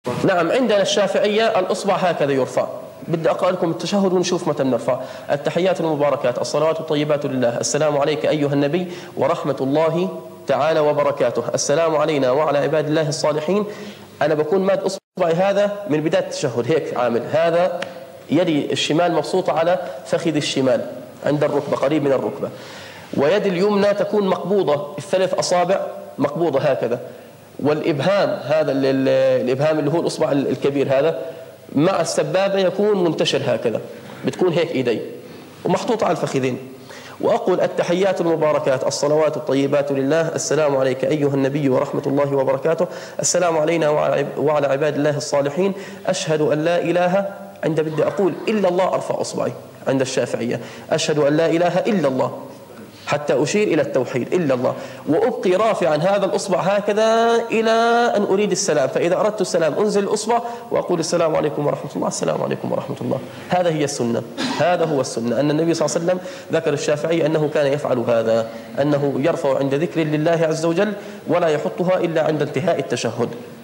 نعم، عندنا الشافعية الأصبع هكذا يرفع. بدي أقرأ لكم التشهد ونشوف متى بنرفع. التحيات المباركات الصلوات الطيبات لله، السلام عليك أيها النبي ورحمة الله تعالى وبركاته، السلام علينا وعلى عباد الله الصالحين. أنا بكون ماد أصبعي هذا من بداية التشهد هيك عامل، هذا يدي الشمال مبسوطة على فخذ الشمال عند الركبة قريب من الركبة، ويد اليمنى تكون مقبوضة، الثلاث أصابع مقبوضة هكذا، والإبهام هذا الإبهام اللي هو الأصبع الكبير هذا مع السبابة يكون منتشر هكذا، بتكون هيك إيدي ومحطوطة على الفخذين. وأقول التحيات المباركات الصلوات الطيبات لله، السلام عليك أيها النبي ورحمة الله وبركاته، السلام علينا وعلى عباد الله الصالحين، أشهد أن لا إله، عند بدي أقول إلا الله أرفع أصبعي عند الشافعية، أشهد أن لا إله إلا الله حتى أشير إلى التوحيد إلا الله، وأبقي رافعا هذا الأصبع هكذا إلى أن أريد السلام، فإذا أردت السلام أنزل الأصبع وأقول السلام عليكم ورحمة الله، السلام عليكم ورحمة الله. هذا هي السنة، هذا هو السنة. أن النبي صلى الله عليه وسلم ذكر الشافعي أنه كان يفعل هذا، أنه يرفع عند ذكر لله عز وجل ولا يحطها إلا عند انتهاء التشهد.